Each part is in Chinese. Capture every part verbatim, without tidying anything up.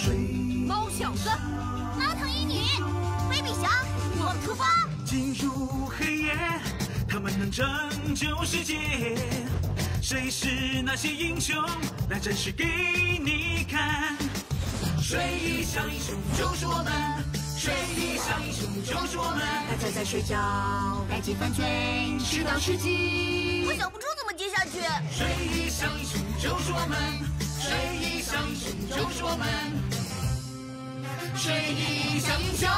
猫小子， 猫头鹰女，威比熊，我出发。 进入黑夜，他们能拯救世界。谁是那些英雄？来展示给你看。睡衣小英雄就是我们，睡衣小英雄就是我们。大家在睡觉， 赶紧犯罪， 直到世纪。 我想不出怎么接下去。 睡衣小英雄就是我们，睡衣小英雄就是我们，睡衣小英雄。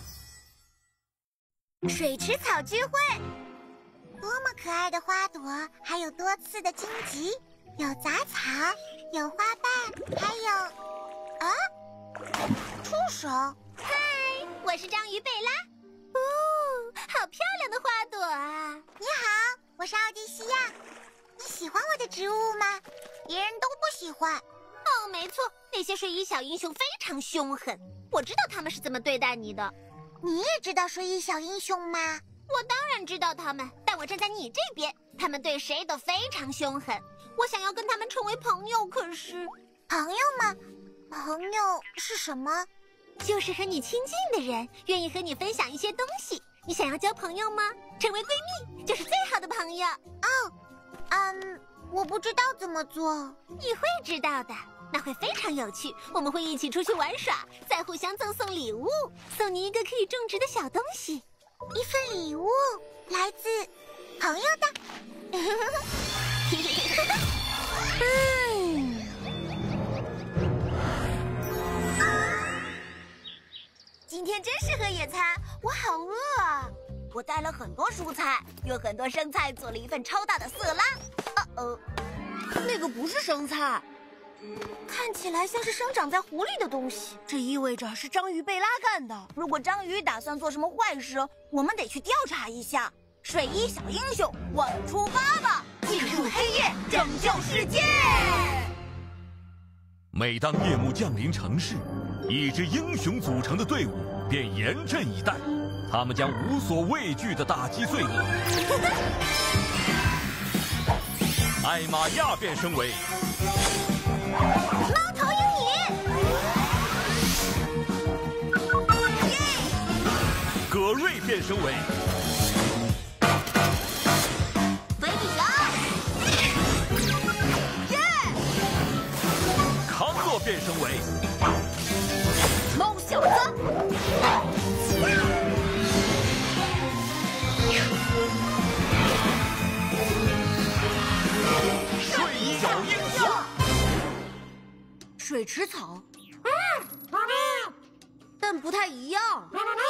水池草聚会， 多么可爱的花朵，还有多刺的荆棘，有杂草，有花瓣，还有……啊，触手！ 嗨，我是章鱼贝拉。哦，好漂亮的花朵啊！ 你好，我是奥蒂西亚。你喜欢我的植物吗？别人都不喜欢。 哦，没错，那些睡衣小英雄非常凶狠，我知道他们是怎么对待你的。 你也知道睡衣小英雄吗？ 我当然知道他们，但我站在你这边，他们对谁都非常凶狠。我想要跟他们成为朋友，可是…… 朋友吗？朋友是什么？ 就是和你亲近的人，愿意和你分享一些东西。你想要交朋友吗？成为闺蜜就是最好的朋友。 哦，嗯，我不知道怎么做。 你会知道的。那会非常有趣，我们会一起出去玩耍，再互相赠送礼物，送你一个可以种植的小东西， 一份礼物来自朋友的。 嗯，今天真适合野餐，我好饿啊！我带了很多蔬菜，用很多生菜做了一份超大的色拉。哦哦， 那个不是生菜。看起来像是生长在湖里的东西，这意味着是章鱼贝拉干的。如果章鱼打算做什么坏事，我们得去调查一下。水衣小英雄，我们出发吧！进入黑夜，拯救世界。 每当夜幕降临城市，一支英雄组成的队伍便严阵以待，他们将无所畏惧地打击罪恶。艾玛亚变身为猫头鹰女， 葛瑞变身为维比熊， 耶！康诺变身为猫小子， 睡衣小英雄。 水池草，但不太一样。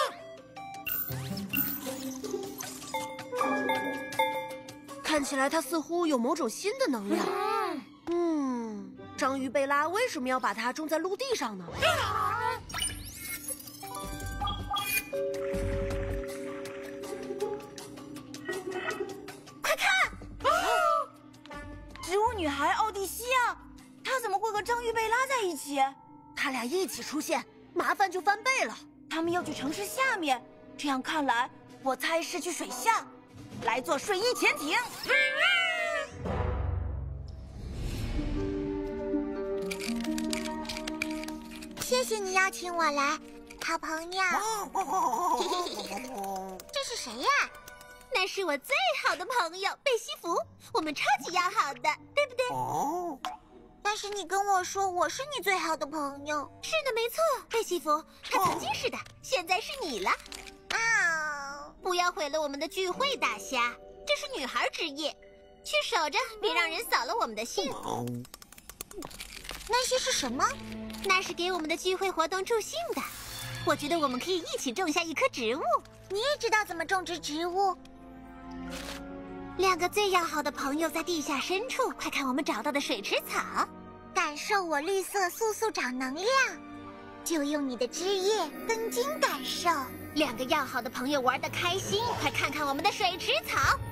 看起来它似乎有某种新的能量。嗯，章鱼贝拉为什么要把它种在陆地上呢？ 快看！ 植物女孩奥蒂西亚。他怎么会和章鱼贝拉在一起？他俩一起出现，麻烦就翻倍了。他们要去城市下面，这样看来，我猜是去水下，来做睡衣潜艇。 谢谢你邀请我来，好朋友。这是谁呀？ 那是我最好的朋友贝西弗，我们超级要好的，对不对？ 哦。但是你跟我说我是你最好的朋友。 是的，没错，贝西弗，他曾经是的，现在是你了。 啊！ 不要毁了我们的聚会，大虾，这是女孩之夜，去守着，别让人扫了我们的兴。 那些是什么？ 那是给我们的聚会活动助兴的。我觉得我们可以一起种下一棵植物。 你也知道怎么种植植物？ 两个最要好的朋友在地下深处，快看我们找到的水池草， 感受我绿色素素长能量，就用你的汁液根茎感受。 两个要好的朋友玩得开心，快看看我们的水池草，啊、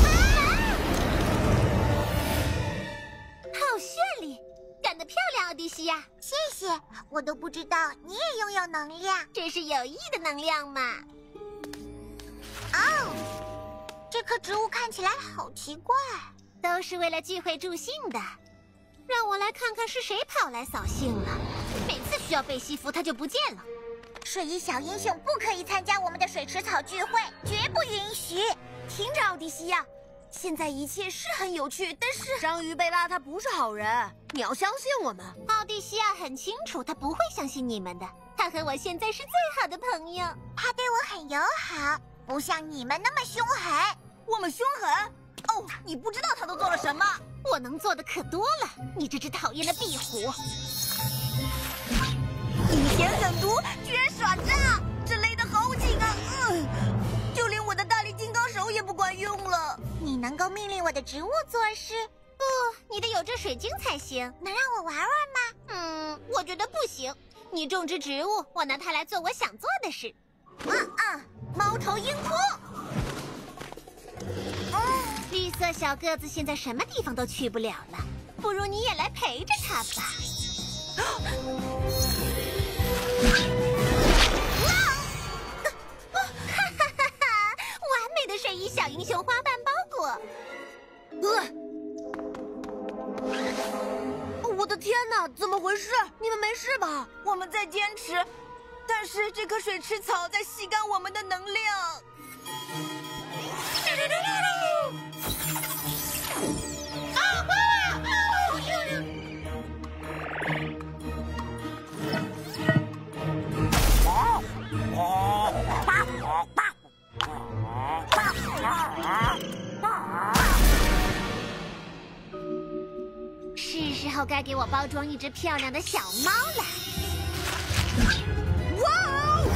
好绚丽，干得漂亮，奥迪西亚。 谢谢，我都不知道你也拥有能量， 这是有益的能量嘛。 哦。这棵植物看起来好奇怪， 都是为了聚会助兴的。让我来看看是谁跑来扫兴了。每次需要被吸附，它就不见了。 水衣小英雄不可以参加我们的水池草聚会，绝不允许！ 听着，奥迪西亚，现在一切是很有趣，但是章鱼贝拉他不是好人，你要相信我们。 奥迪西亚很清楚，他不会相信你们的。他和我现在是最好的朋友， 他对我很友好，不像你们那么凶狠。 我们凶狠？哦，你不知道他都做了什么。 我能做的可多了，你这只讨厌的壁虎！ 阴险狠毒，居然耍诈，这勒得好紧啊！嗯，就连我的大力金刚手也不管用了。 你能够命令我的植物做事？ 不，你得有这水晶才行。 能让我玩玩吗？ 嗯，我觉得不行。你种植植物，我拿它来做我想做的事。 啊啊！猫头鹰扑！ 嗯，绿色小个子现在什么地方都去不了了，不如你也来陪着它吧。哇！哈哈哈哈！完美的水衣小英雄花瓣包裹。 呃，我的天哪，怎么回事？你们没事吧？我们在坚持，但是这棵水池草在吸干我们的能量。 是时候该给我包装一只漂亮的小猫了。 哇哦！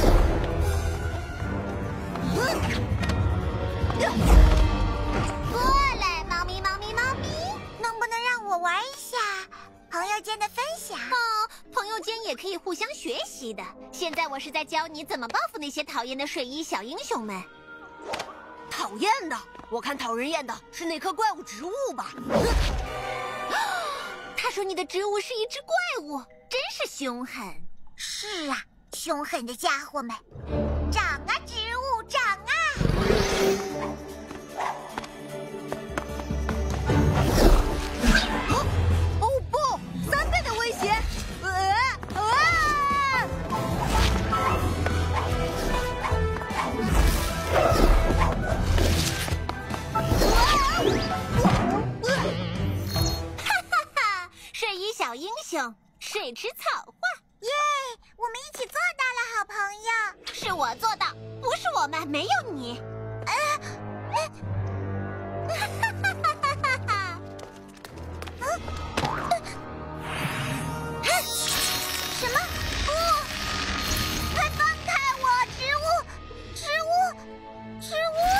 过来，猫咪，猫咪，猫咪， 能不能让我玩一下朋友间的分享？ 哦，朋友间也可以互相学习的。现在我是在教你怎么报复那些讨厌的水衣小英雄们。 讨厌的，我看讨人厌的是那棵怪物植物吧。 他说你的植物是一只怪物，真是凶狠。 是啊，凶狠的家伙们，长啊，植物长啊！ 哦不，三倍的威胁！呃啊！ 水衣小英雄，水池草画， 耶！我们一起做到了，好朋友。 是我做到，不是我们，没有你。呃，呃、哈哈哈哈哈哈！ 什么？不！快放开我！植物，植物，植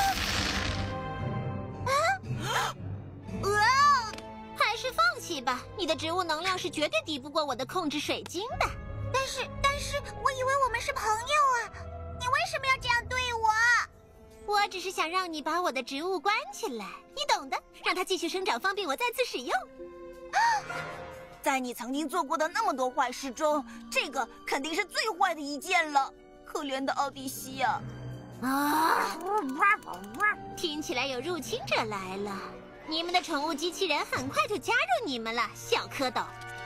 物！啊！ 呃， 还是放弃吧，你的植物能量是绝对抵不过我的控制水晶的。 但是，但是，我以为我们是朋友啊！你为什么要这样对我？ 我只是想让你把我的植物关起来，你懂的，让它继续生长，方便我再次使用。 在你曾经做过的那么多坏事中，这个肯定是最坏的一件了。可怜的奥迪西亚！ 啊！听起来有入侵者来了。你们的宠物机器人很快就加入你们了，小蝌蚪。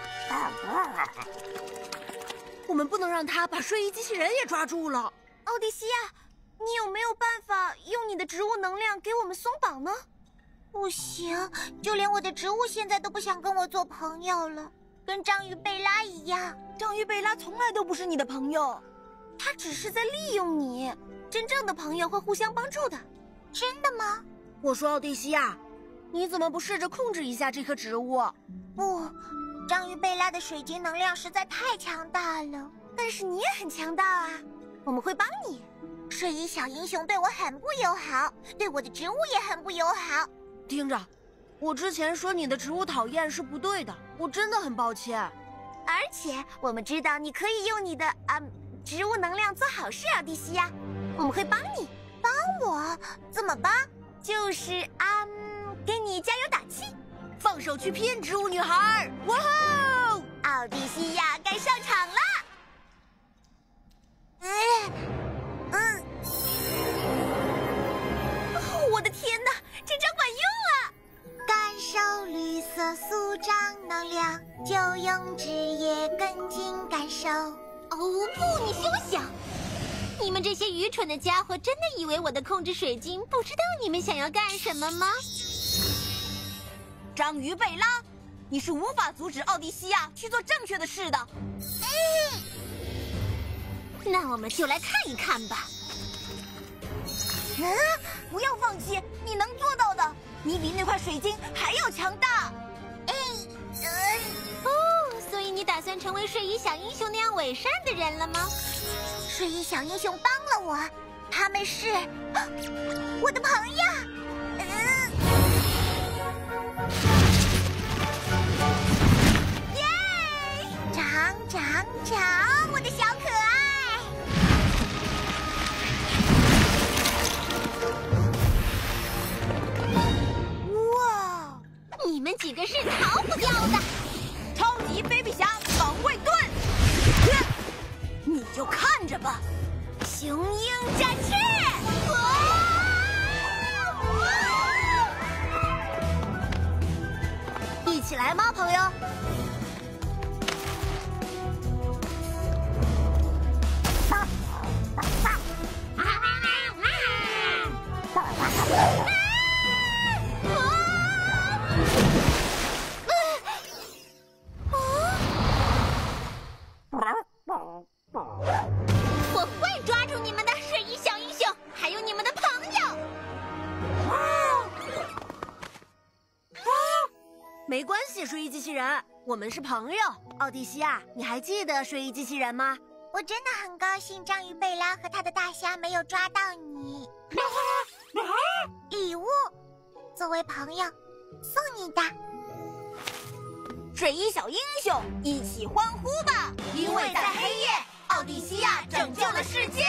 我们不能让他把睡衣机器人也抓住了。奥迪西亚，你有没有办法用你的植物能量给我们松绑呢？ 不行，就连我的植物现在都不想跟我做朋友了，跟章鱼贝拉一样。 章鱼贝拉从来都不是你的朋友，他只是在利用你。真正的朋友会互相帮助的。 真的吗？ 我说奥迪西亚，你怎么不试着控制一下这棵植物？ 不。章鱼贝拉的水晶能量实在太强大了， 但是你也很强大啊，我们会帮你。 水衣小英雄对我很不友好，对我的植物也很不友好。 听着，我之前说你的植物讨厌是不对的，我真的很抱歉。 而且我们知道你可以用你的啊、嗯、植物能量做好事啊，迪西亚， 我们会帮你。 帮我？怎么帮？ 就是啊、嗯，给你加油打气。放手去骗植物女孩！哇吼！ 奥迪西亚该上场了。嗯嗯， 哦，我的天哪，这招管用了！ 感受绿色素张能量，就用枝叶跟进感受。 哦不，你休想！你们这些愚蠢的家伙，真的以为我的控制水晶不知道你们想要干什么吗？ 章鱼贝拉，你是无法阻止奥迪西亚去做正确的事的。 嗯，那我们就来看一看吧。 嗯，不要放弃，你能做到的。你比那块水晶还要强大。 哎，呃，哦，所以你打算成为睡衣小英雄那样伪善的人了吗？ 睡衣小英雄帮了我，他们是、啊、我的朋友。嗯，耶！长长长，我的小可爱。 哇！ 你们几个是逃不掉的！ 超级飞比侠防卫盾，你就看着吧。雄鹰展翅！一起来吗，朋友？ 我会抓住你们的睡衣小英雄，还有你们的朋友。 没关系，睡衣机器人，我们是朋友。奥蒂西亚，你还记得睡衣机器人吗？ 我真的很高兴章鱼贝拉和他的大虾没有抓到你。礼物，作为朋友，送你的。 睡衣小英雄，一起欢呼吧！因为在黑夜，奥蒂西亚拯救了世界。